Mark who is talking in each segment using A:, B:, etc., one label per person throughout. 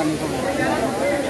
A: देखने को मिलता है।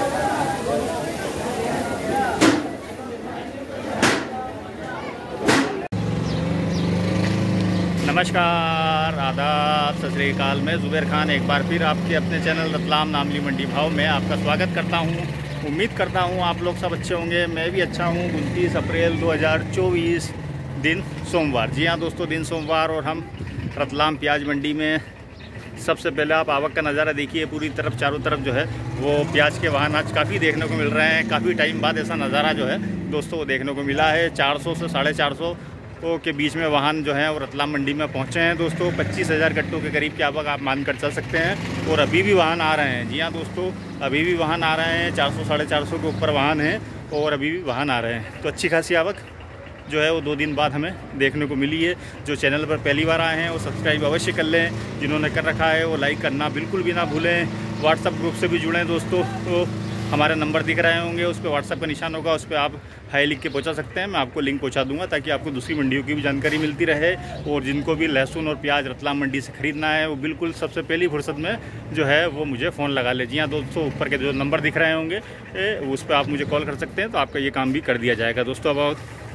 B: नमस्कार, आदाब, सत श्री अकाल। मैं ज़ुबैर खान एक बार फिर आपके अपने चैनल रतलाम नामली मंडी भाव में आपका स्वागत करता हूं। उम्मीद करता हूं आप लोग सब अच्छे होंगे, मैं भी अच्छा हूं। 29 अप्रैल 2024 दिन सोमवार। जी हाँ दोस्तों, दिन सोमवार और हम रतलाम प्याज मंडी में। सबसे पहले आप आवक का नज़ारा देखिए। पूरी तरफ चारों तरफ जो है वो प्याज के वाहन आज काफ़ी देखने को मिल रहे हैं। काफ़ी टाइम बाद ऐसा नज़ारा जो है दोस्तों वो देखने को मिला है। 400 से 450 के बीच में वाहन जो हैं वो रतलाम मंडी में पहुंचे हैं दोस्तों। 25,000 कट्टों के करीब की आवक आप मानकर चल सकते हैं। और अभी भी वाहन आ रहे हैं। जी हाँ दोस्तों, अभी भी वाहन आ रहे हैं। 400 450 के ऊपर वाहन हैं और अभी भी वाहन आ रहे हैं। तो अच्छी खासी आवक जो है वो 2 दिन बाद हमें देखने को मिली है। जो चैनल पर पहली बार आए हैं वो सब्सक्राइब अवश्य कर लें। जिन्होंने कर रखा है वो लाइक करना बिल्कुल भी ना भूलें। व्हाट्सअप ग्रुप से भी जुड़ें दोस्तों। तो हमारे नंबर दिख रहे होंगे, उस पर व्हाट्सअप का निशान होगा, उस पर आप हाई लिख के पहुंचा सकते हैं। मैं आपको लिंक पहुंचा दूंगा ताकि आपको दूसरी मंडियों की भी जानकारी मिलती रहे। और जिनको भी लहसुन और प्याज रतलाम मंडी से ख़रीदना है वो बिल्कुल सबसे पहली फुर्सत में जो है वो मुझे फ़ोन लगा ले। जी हाँ दोस्तों, ऊपर के जो नंबर दिख रहे होंगे उस पर आप मुझे कॉल कर सकते हैं, तो आपका ये काम भी कर दिया जाएगा दोस्तों। अब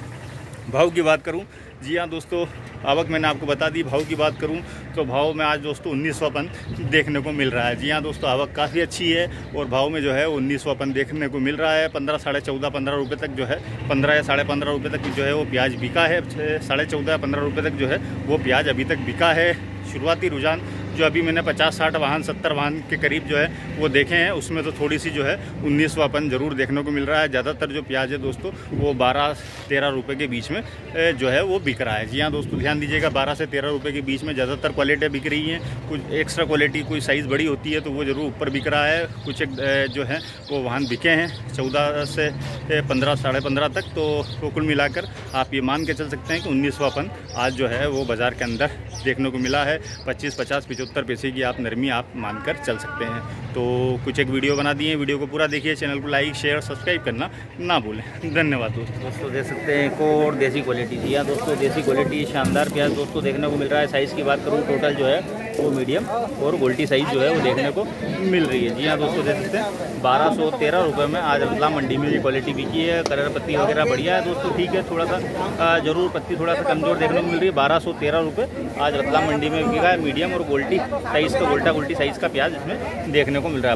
B: भाव की बात करूं, जी हाँ दोस्तों, आवक मैंने आपको बता दी। भाव की बात करूं तो भाव में आज दोस्तों 1900 देखने को मिल रहा है। जी हाँ दोस्तों, आवक काफ़ी अच्छी है और भाव में जो है 1900 देखने को मिल रहा है। 15 साढ़े 14 15 रुपये तक जो है 15 या साढ़े 15 रुपये तक जो है वो प्याज बिका है। 14.5 15 रुपये तक जो है वो प्याज अभी तक बिका है। शुरुआती रुझान जो अभी मैंने 50-60 वाहन 70 वाहन के करीब जो है वो देखे हैं, उसमें तो थोड़ी सी जो है 1900 देखने को मिल रहा है। ज़्यादातर जो प्याज है दोस्तों वो 12-13 रुपये के बीच में जो है वो बिक रहा है। जी हाँ दोस्तों, ध्यान दीजिएगा, 12 से 13 रुपये के बीच में ज़्यादातर क्वालिटियाँ बिक रही हैं। कुछ एक्स्ट्रा क्वालिटी कोई साइज़ बड़ी होती है तो वो ज़रूर ऊपर बिक रहा है। कुछ एक जो है वो वाहन बिके हैं 14 से 15 साढ़े 15 तक। तो कुल मिलाकर आप ये मान के चल सकते हैं कि 1900 आज जो है वो बाज़ार के अंदर देखने को मिला है। 25, 50, 75 पैसे की आप नरमी आप मानकर चल सकते हैं। तो कुछ एक वीडियो बना दिए, वीडियो को पूरा देखिए। चैनल को लाइक शेयर सब्सक्राइब करना ना भूलें। धन्यवाद दोस्तों। देख सकते हैं एक और देसी क्वालिटी। जी हाँ दोस्तों, देसी क्वालिटी शानदार प्याज दोस्तों देखने को मिल रहा है। साइज़ की बात करूँ टोटल जो है वो मीडियम और गोल्टी साइज़ जो है वो देखने को मिल रही है। जी हाँ दोस्तों, देख सकते हैं 1213 रुपये में आज रतलाम मंडी में ये क्वालिटी बिकी है। कलर पत्ती वगैरह बढ़िया है दोस्तों, ठीक है। थोड़ा सा ज़रूर पत्ती थोड़ा सा कमज़ोर देखने को मिल रही है। 1213 रुपये आज रतलाम मंडी में बिका है। मीडियम और गोल्टी साइज़ का गोल्टा गोल्टी साइज़ का प्याज इसमें देखने को मिल रहा है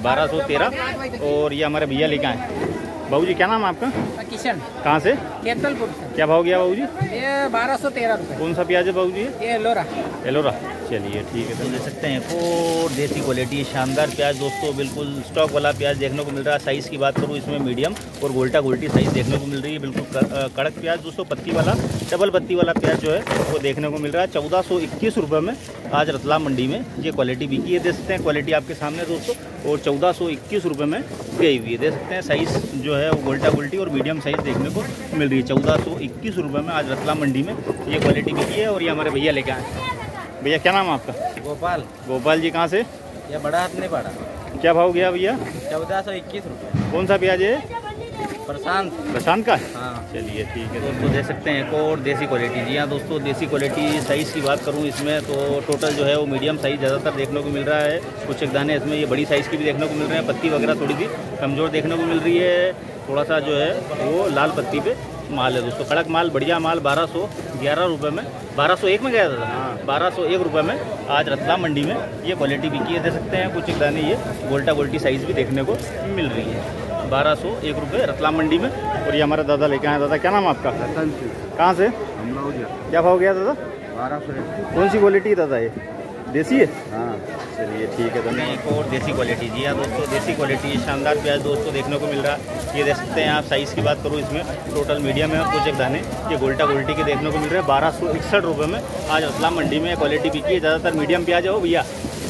B: 1213। और ये हमारे भैया लेके आए। बाबू जी क्या नाम है आपका?
A: किशन।
B: कहाँ से?
A: केतलपुर से।
B: क्या भाव गया बाबू जी?
A: ये 1213 रुपये।
B: कौन सा प्याज है बाबू जी?
A: ये एलोरा।
B: एलोरा, चलिए ठीक है। तो ले सकते हैं और देसी क्वालिटी शानदार प्याज दोस्तों, बिल्कुल स्टॉक वाला प्याज देखने को मिल रहा है। साइज़ की बात करूँ इसमें मीडियम और गोल्टा गोल्टी साइज़ देखने को मिल रही है। बिल्कुल कड़क प्याज दोस्तों, पत्ती वाला डबल पत्ती वाला प्याज जो है वो देखने को मिल रहा है। 1421 रुपये में आज रतलाम मंडी में ये क्वालिटी बिकी है। देख सकते हैं क्वालिटी आपके सामने दोस्तों, और 1421 रुपये में गई हुई है। देख सकते हैं साइज़ जो है वो गोल्टा गोल्टी और मीडियम साइज़ देखने को मिल रही है। 1421 रुपये में आज रतलाम मंडी में ये क्वालिटी बिकी है। और ये हमारे भैया लेके आए। भैया क्या नाम है आपका?
A: गोपाल।
B: गोपाल जी कहाँ से?
A: ये बड़ा हाथ नहीं पड़ा।
B: क्या भाव गया भैया?
A: 1421 रुपये।
B: कौन सा प्याज है?
A: प्रशांत।
B: प्रशांत का?
A: हाँ
B: चलिए ठीक है दोस्तों, देख सकते हैं एक और देसी क्वालिटी। जी हाँ दोस्तों, देसी क्वालिटी साइज़ की बात करूँ इसमें तो टोटल जो है वो मीडियम साइज़ ज़्यादातर देखने को मिल रहा है। कुछ एक दाने इसमें ये बड़ी साइज़ की भी देखने को मिल रहे हैं। पत्ती वगैरह थोड़ी सी कमज़ोर देखने को मिल रही है। थोड़ा सा जो है वो लाल पत्ती पे माल है दोस्तों, कड़क माल बढ़िया माल। 1211 रुपये में 1201 में गया था। हाँ, 1201 रुपये में आज रतलाम मंडी में ये क्वालिटी बिकी है। दे सकते हैं कुछ एक दाने ये गोल्टा गोल्टी साइज़ भी देखने को मिल रही है। 1201 रुपये रतलाम मंडी में। और ये हमारे दादा लेके आए। दादा क्या नाम आपका? कहाँ से? क्या भाव गया दादा?
A: 1200।
B: कौन सी क्वालिटी दादा ये? देसी है?
A: हाँ
B: चलिए ठीक है। तो एक और देसी क्वालिटी। जी हाँ दोस्तों, देसी क्वालिटी शानदार प्याज दोस्तों देखने को मिल रहा है। ये देख सकते हैं आप। साइज़ की बात करूँ इसमें टोटल मीडियम है और कुछ एक दाने ये गोल्टा गोल्टी के देखने को मिल रहे हैं। 1261 रुपये में आज रतलाम मंडी में क्वालिटी बिकी है। ज़्यादातर मीडियम प्याज है। वो भैया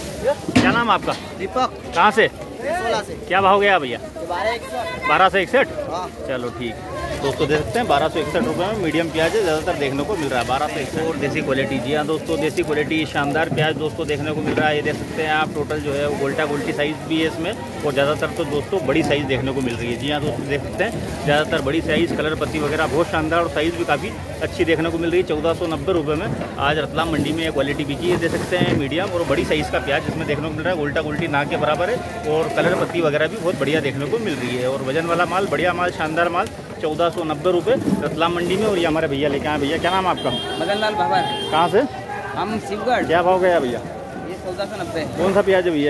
B: क्या नाम आपका?
A: दीपक।
B: कहाँ से?
A: से।
B: क्या भाव गया भैया?
A: 1261।
B: 1261।
A: हाँ।
B: चलो ठीक है। दोस्तों देख सकते हैं 1261 रुपये में मीडियम प्याज है, ज़्यादातर देखने को मिल रहा है 1261। और देसी क्वालिटी, जी हाँ दोस्तों देसी क्वालिटी शानदार प्याज दोस्तों देखने को मिल रहा है। ये देख सकते हैं आप टोटल जो है वो गोल्टा गोल्टी साइज़ भी है इसमें, और ज़्यादातर तो दोस्तों बड़ी साइज़ देखने को मिल रही है। जी हाँ दोस्तों देख सकते हैं ज़्यादातर बड़ी साइज़, कलर पत्ती वगैरह बहुत शानदार और साइज़ भी काफ़ी अच्छी देखने को मिल रही है। 1490 रुपये में आज रतलाम मंडी में ये क्वालिटी बिकी है। देख सकते हैं मीडियम और बड़ी साइज़ का प्याज इसमें देखने को मिल रहा है। गोल्टा गोल्टी ना के बराबर है और कलर पत्ती वगैरह भी बहुत बढ़िया देखने को मिल रही है। और वजन वाला माल, बढ़िया माल, शानदार माल 1490 रुपये रतलाम मंडी में। और ये हमारे भैया लेके आए। भैया क्या नाम है आपका?
A: मदन लाल भाभा।
B: कहाँ से?
A: हम शिवगढ़।
B: क्या भाव गया भैया?
A: ये 1490।
B: कौन सा प्याज है भैया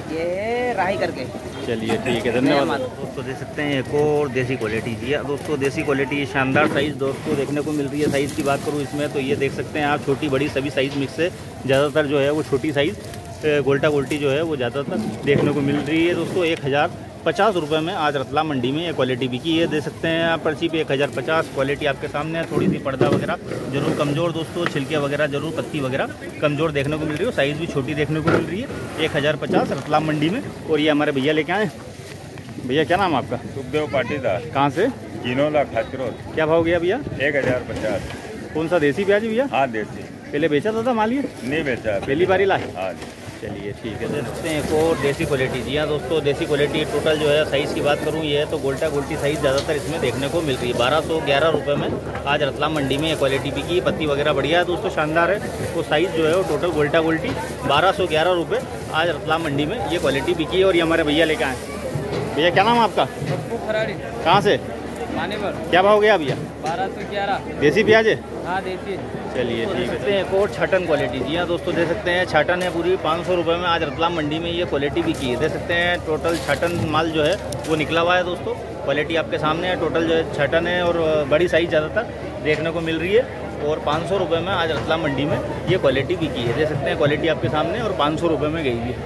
A: ये राही करके।
B: चलिए ठीक है, धन्यवाद। दोस्तों देख सकते हैं एक और देसी क्वालिटी, जी दोस्तों देसी क्वालिटी शानदार साइज़ दोस्तों देखने को मिल रही है। साइज़ की बात करूँ इसमें तो ये देख सकते हैं आप छोटी बड़ी सभी साइज़ मिक्स है। ज़्यादातर जो है वो छोटी साइज़ गोल्टा गोल्टी जो है वो ज़्यादातर देखने को मिल रही है दोस्तों। 1050 रुपये में आज रतलाम मंडी में ये क्वालिटी बिकी है। देख सकते हैं आप पर्ची पे 1050 क्वालिटी आपके सामने है। थोड़ी सी पर्दा वगैरह जरूर कमज़ोर दोस्तों, छिलके वगैरह जरूर, पत्ती वगैरह कमज़ोर देखने को मिल रही है। साइज़ भी छोटी देखने को मिल रही है। 1050 रतलाम मंडी में। और ये हमारे भैया लेके आए। भैया क्या नाम है आपका?
C: सुखदेव पाटीदार,
B: कहाँ से?
C: किनोला खाचरोद।
B: क्या भाव गया भैया?
C: 1050।
B: कौन सा देसी प्याज भैया?
C: हाँ देसी।
B: पहले बेचा था माल ये?
C: नहीं बेचा,
B: पहली बारी लाए?
C: हाँ।
B: चलिए ठीक है। देख सकते हैं एक और देसी क्वालिटी, जी हाँ दोस्तों देसी क्वालिटी टोटल जो है साइज़ की बात करूँ ये है तो गोल्टा गोल्टी साइज़ ज़्यादातर इसमें देखने को मिल रही है। 1211 रुपये में आज रतलाम मंडी में ये क्वालिटी बिकी है। पत्ती वगैरह बढ़िया है दोस्तों, शानदार है। वो साइज़ जो है वो टोटल गोल्टा गोल्टी 1211 रुपये आज रतलाम मंडी में ये क्वालिटी बिकी है। और ये हमारे भैया लेके आए। भैया क्या नाम है आपका? कहाँ से?
A: मानेवर।
B: क्या भाव गया भैया?
A: 1211।
B: देसी प्याज है?
A: हाँ देसी।
B: चलिए ठीक है। एक और छाटन क्वालिटी, जी हाँ दोस्तों देख सकते हैं छाटन है पूरी 500 रुपये में आज रतलाम मंडी में ये क्वालिटी भी की है। देख सकते हैं टोटल छाटन माल जो है वो निकला हुआ है दोस्तों। क्वालिटी आपके सामने है। टोटल जो है छाटन है और बड़ी साइज़ ज़्यादातर देखने को मिल रही है। और 500 रुपये में आज रतलाम मंडी में ये क्वालिटी भी की है। देख सकते हैं क्वालिटी आपके सामने और 500 रुपये में गई है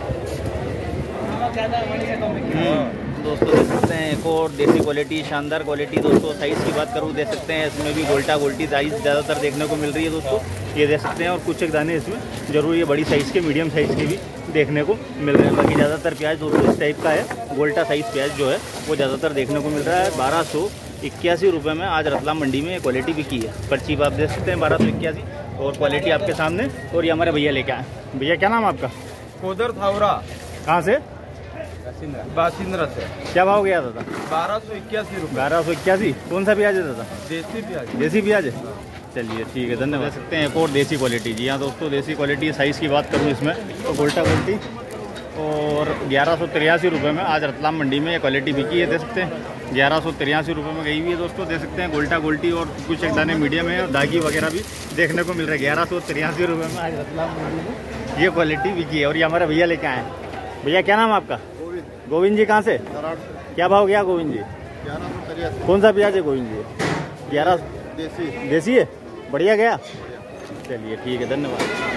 B: दोस्तों। देख सकते हैं एक और देसी क्वालिटी शानदार क्वालिटी दोस्तों। साइज़ की बात करूँ देख सकते हैं इसमें भी गोल्टा गोल्टी साइज़ ज़्यादातर देखने को मिल रही है दोस्तों। ये देख सकते हैं और कुछ एक दाने इसमें जरूर ये बड़ी साइज़ के, मीडियम साइज़ के भी देखने को मिल रहे हैं। बाकी ज़्यादातर प्याज दोस्तों इस टाइप का है। गोल्टा साइज़ प्याज जो है वो ज़्यादातर देखने को मिल रहा है। 1281 रुपये में आज रतलाम मंडी में क्वालिटी भी की है। पर्ची पर आप देख सकते हैं 1281 और क्वालिटी आपके सामने। और ये हमारे भैया लेके आए। भैया क्या नाम है आपका?
A: कोदर थावरा।
B: कहाँ से?
A: बासिंद्रा से।
B: क्या भाव गया दादा?
A: 1281 रुपये।
B: 1281। कौन सा प्याज है दादा?
A: देसी प्याज।
B: देसी प्याज है। चलिए ठीक है, धन्यवाद। देख सकते हैं एक और देसी क्वालिटी, जी हाँ दोस्तों देसी क्वालिटी। साइज़ की बात करूँ इसमें तो गोल्टा गोल्टी और 1183 रुपये में आज रतलाम मंडी में ये क्वालिटी बिकी है। देख सकते हैं 1183 रुपये में गई हुई है दोस्तों। देख सकते हैं गोल्टा गोल्टी और कुछ एक दाने मीडियम है और दागी वगैरह भी देखने को मिल रहा है। 1183 रुपये में आज रतलाम मंडी में ये क्वालिटी बिकी है। और ये हमारे भैया लेके आए। भैया क्या नाम है आपका? गोविंद जी। कहाँ से? क्या भाव गया गोविंद जी?
C: 1183।
B: कौन सा प्याज है गोविंद जी? 11
C: देसी।
B: देसी है, बढ़िया गया। चलिए ठीक है, धन्यवाद।